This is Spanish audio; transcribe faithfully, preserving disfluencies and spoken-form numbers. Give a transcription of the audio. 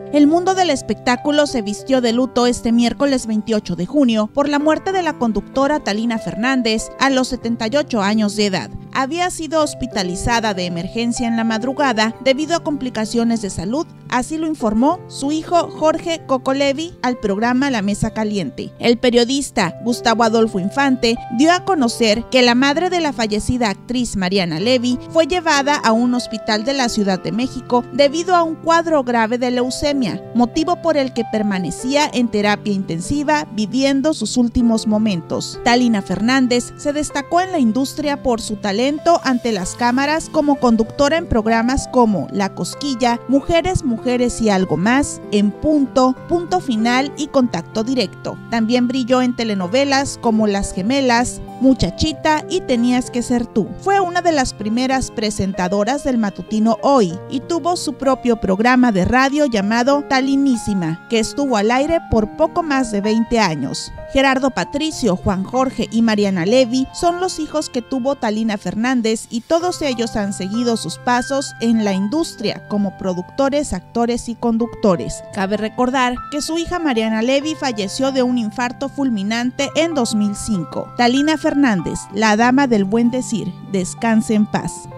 El mundo del espectáculo se vistió de luto este miércoles veintiocho de junio por la muerte de la conductora Talina Fernández a los setenta y ocho años de edad. Había sido hospitalizada de emergencia en la madrugada debido a complicaciones de salud, así lo informó su hijo Jorge Coco Levi al programa La Mesa Caliente. El periodista Gustavo Adolfo Infante dio a conocer que la madre de la fallecida actriz Mariana Levi fue llevada a un hospital de la Ciudad de México debido a un cuadro grave de leucemia, motivo por el que permanecía en terapia intensiva viviendo sus últimos momentos. Talina Fernández se destacó en la industria por su talento ante las cámaras como conductora en programas como La Cosquilla, Mujeres, Mujeres y Algo Más, En Punto, Punto Final y Contacto Directo. También brilló en telenovelas como Las Gemelas, Muchachita y Tenías que ser tú. Fue una de las primeras presentadoras del matutino Hoy y tuvo su propio programa de radio llamado Talinísima, que estuvo al aire por poco más de veinte años. Gerardo Patricio, Juan Jorge y Mariana Levi son los hijos que tuvo Talina Fernández y todos ellos han seguido sus pasos en la industria como productores, actores y conductores. Cabe recordar que su hija Mariana Levi falleció de un infarto fulminante en dos mil cinco. Talina Fernández, la dama del buen decir, descanse en paz.